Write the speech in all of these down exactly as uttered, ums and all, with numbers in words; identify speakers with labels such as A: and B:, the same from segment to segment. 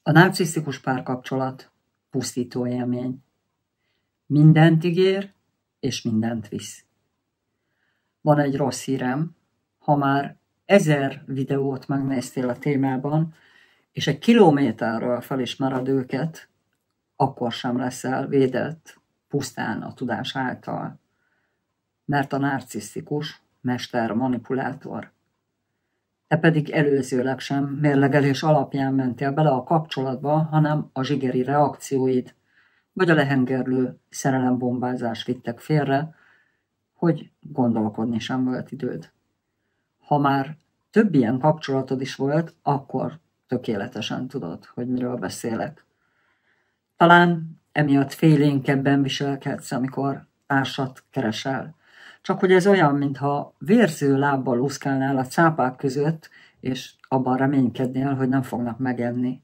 A: A narcisztikus párkapcsolat pusztító élmény. Mindent ígér, és mindent visz. Van egy rossz hírem, ha már ezer videót megnéztél a témában, és egy kilométerről felismered őket, akkor sem leszel védett pusztán a tudás által. Mert a narcisztikus mester manipulátor. Te pedig előzőleg sem mérlegelés alapján mentél bele a kapcsolatba, hanem a zsigeri reakcióid, vagy a lehengerlő szerelembombázás vittek félre, hogy gondolkodni sem volt időd. Ha már több ilyen kapcsolatod is volt, akkor tökéletesen tudod, hogy miről beszélek. Talán emiatt félénkebben viselkedsz, amikor társat keresel. Csak hogy ez olyan, mintha vérző lábbal úszkálnál a cápák között, és abban reménykednél, hogy nem fognak megenni.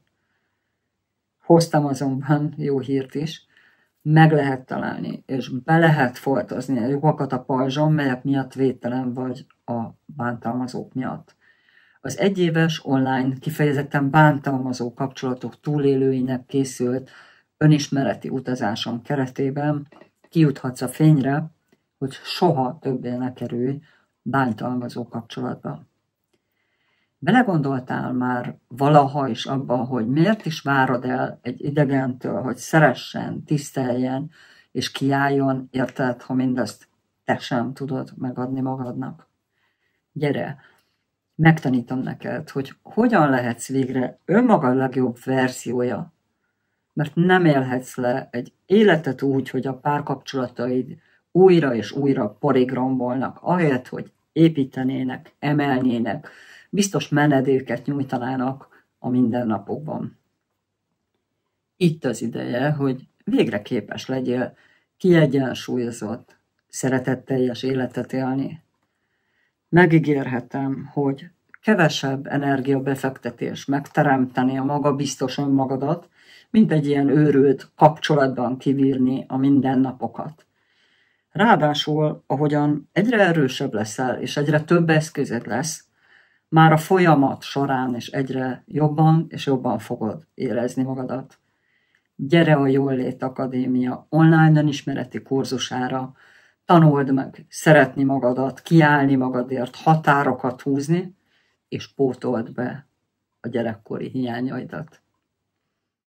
A: Hoztam azonban jó hírt is, meg lehet találni, és be lehet foltozni a lyukakat a pajzson, melyek miatt védtelen vagy a bántalmazók miatt. Az egyéves online kifejezetten bántalmazó kapcsolatok túlélőinek készült önismereti utazásom keretében kijuthatsz a fényre, hogy soha többé ne kerülj bántalmazó kapcsolatba. Belegondoltál már valaha is abban, hogy miért is várod el egy idegentől, hogy szeressen, tiszteljen és kiálljon, érted, ha mindezt te sem tudod megadni magadnak? Gyere, megtanítom neked, hogy hogyan lehetsz végre önmagad legjobb verziója, mert nem élhetsz le egy életet úgy, hogy a párkapcsolataid újra és újra porig rombolnak, ahelyett, hogy építenének, emelnének, biztos menedéket nyújtanának a mindennapokban. Itt az ideje, hogy végre képes legyél kiegyensúlyozott, szeretetteljes életet élni. Megígérhetem, hogy kevesebb energiabefektetés megteremteni a magabiztos önmagadat, mint egy ilyen őrült kapcsolatban kibírni a mindennapokat. Ráadásul, ahogyan egyre erősebb leszel, és egyre több eszközed lesz, már a folyamat során is egyre jobban és jobban fogod érezni magadat. Gyere a Jólét Akadémia online önismereti kurzusára, tanuld meg szeretni magadat, kiállni magadért, határokat húzni, és pótold be a gyerekkori hiányaidat.